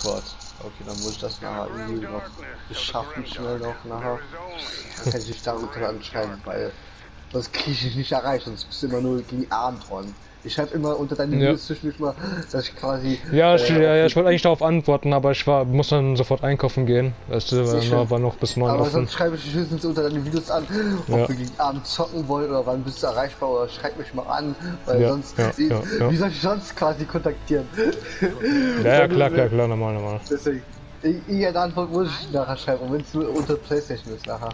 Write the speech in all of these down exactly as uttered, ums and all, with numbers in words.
Gott. Okay, dann muss ich das nachher irgendwie noch beschaffen, schnell noch nachher. Dann kann ich dich darunter anschreiben, weil das kriege ich nicht erreicht, sonst bist du immer nur gegen Abendrollen. Ich schreibe immer unter deine Ja. Videos zwischendurch mal, dass ich quasi... Ja, ich, äh, ja, ja, ich wollte eigentlich darauf antworten, aber ich war, muss dann sofort einkaufen gehen. Es war, war noch bis neun aber offen. sonst schreibe ich höchstens unter deine Videos an, ob Ja. wir gegen Abend zocken wollen oder wann bist du erreichbar oder schreib mich mal an, weil Ja, sonst, ja, wie, ja, ja. wie soll ich sonst quasi kontaktieren? Ja, ja, klar, klar, klar, normal, normal. Deswegen, irgendeine Antwort muss ich nachher schreiben, und wenn es nur unter PlayStation ist nachher.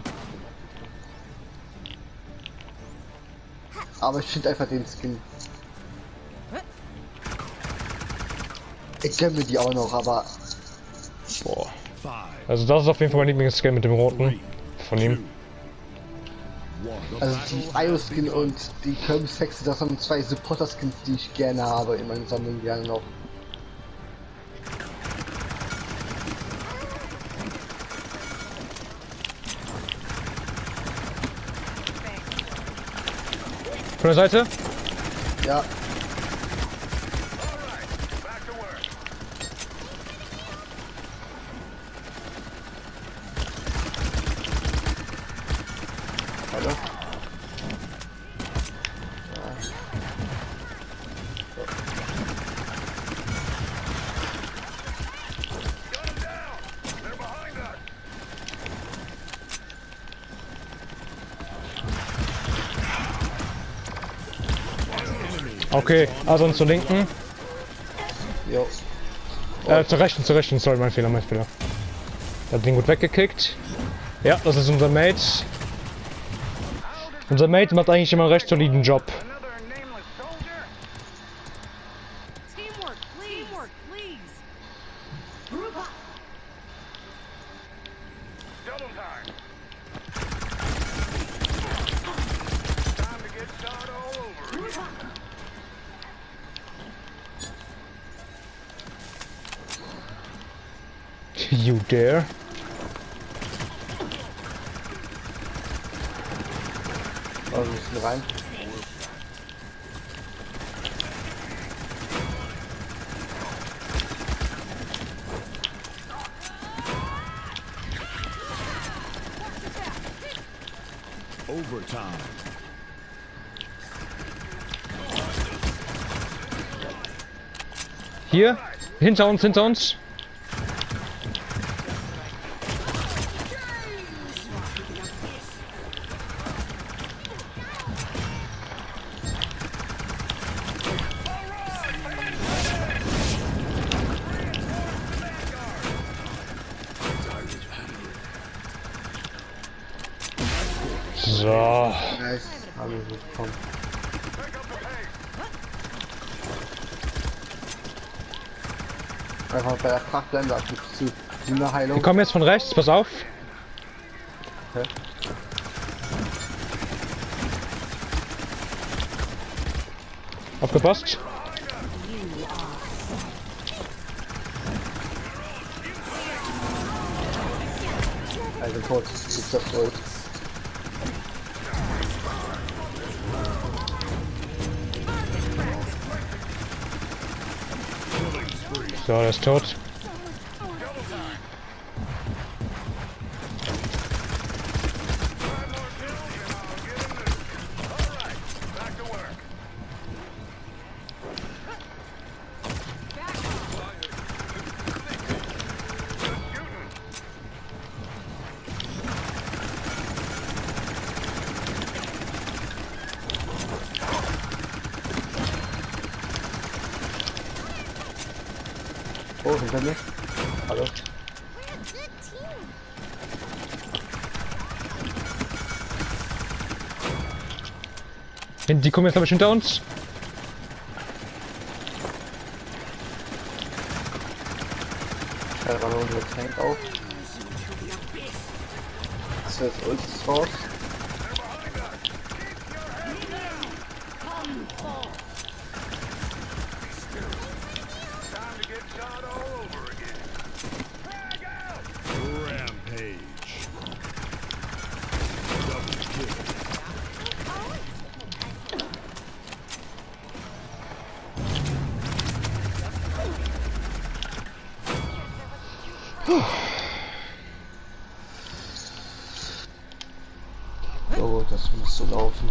Aber ich finde einfach den Skin. Ich gönn mir die auch noch, aber... Boah. Also das ist auf jeden Fall mein Lieblingsskin mit dem roten von ihm. Also die I O-Skin und die Kirby Sexy, das sind zwei Supporter-Skins, die ich gerne habe in meinen Sammlungen gerne noch. Von der Seite? Ja. Hallo? Okay, also zur linken. Jo. Äh, zur rechten, zur rechten, sorry, mein Fehler, mein Fehler. Der hat den gut weggekickt. Ja, das ist unser Mate. Unser Mate macht eigentlich immer einen recht soliden Job. You dare? Also ein bisschen rein. Overtime. Hier, hinter uns, hinter uns. So. Nice. Hallo, komm. Einfach bei der Fracht bleiben, da ab zu. Die eine Heilung. Die kommen jetzt von rechts, pass auf. Okay. Aufgepasst. Also tot. Ist das Gold. So, der ist tot. Oh, hinter mir. Hallo. Die kommen jetzt, glaube ich, hinter uns. Ich halte mal unsere Tank auf. Das ist jetzt Ultis raus. Rampage. Double kill. So, das muss so laufen.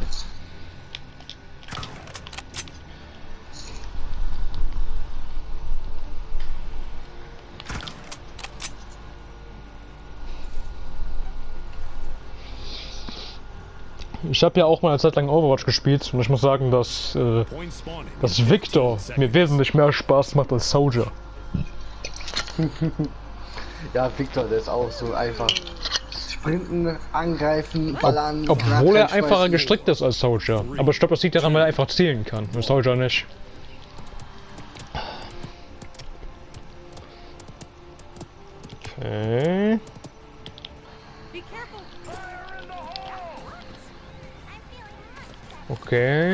Ich habe ja auch mal eine Zeit lang Overwatch gespielt und ich muss sagen, dass, äh, Point spawning. dass Victor mir wesentlich mehr Spaß macht als Soldier. Ja, Victor, der ist auch so einfach. Sprinten, angreifen, ballern. Ob, obwohl er einfacher reinschmeißen. gestrickt ist als Soldier. Aber ich glaube, das liegt daran, weil er einfach zielen kann. Und Soldier nicht. Okay. Okay.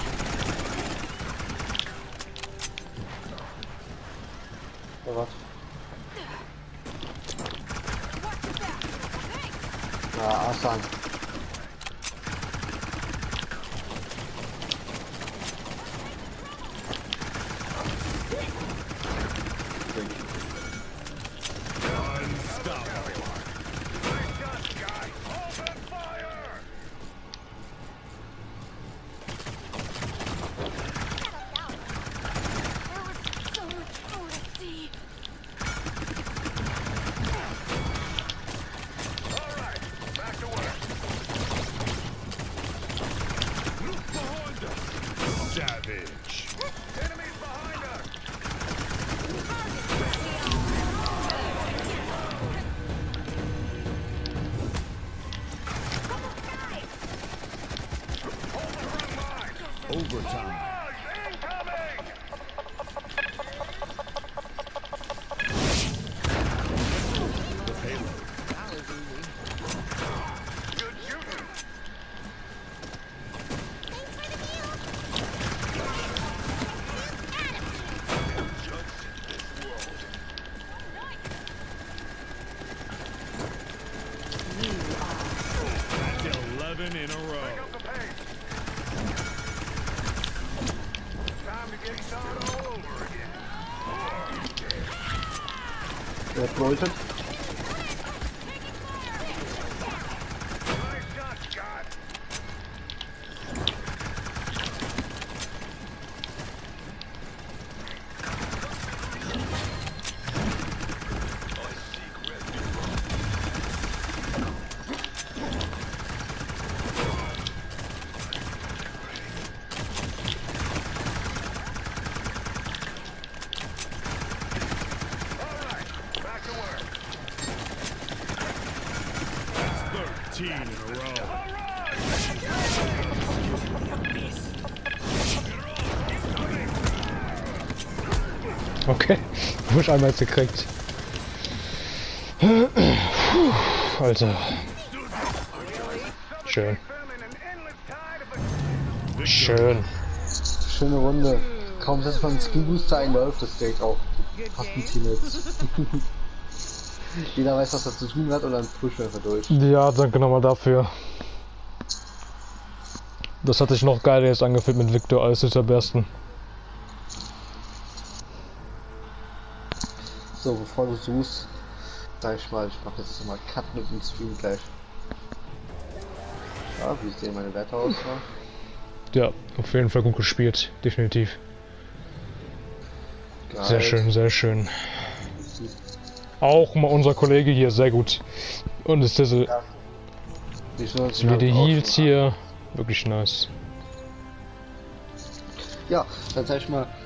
Ja, was? Ja, Asan. Savage. Enemies behind us! Overtime. Incoming! The payload. Good shooting! That's eleven in a row. Pick up the pace! Time to get started all over again. Der bedeutet. Nice shot, Scott! Back to work. thirteen in a row. Okay. Hab ich einmal jetzt gekriegt. Puh, Alter. Schön. Schön. Schöne Runde. Kaum dass man Skill Booster einläuft, das direkt auch fast ein Teammates. Jeder weiß, was er zu tun hat und dann pushen wir einfach durch. Ja, danke nochmal dafür. Das hat sich noch geiler jetzt angefühlt mit Victor als der besten. So, bevor du suchst, sag ich mal, ich mach jetzt nochmal Cut mit dem Stream gleich. Ja, wie sehen meine Werte aus? Ne? Ja, auf jeden Fall gut gespielt, definitiv. Geil. Sehr schön, sehr schön. Auch mal unser Kollege hier, sehr gut. Und ist diese Ja. Die Chance solide haben auch Heals schon- hier, wirklich nice. Ja, dann sag ich mal,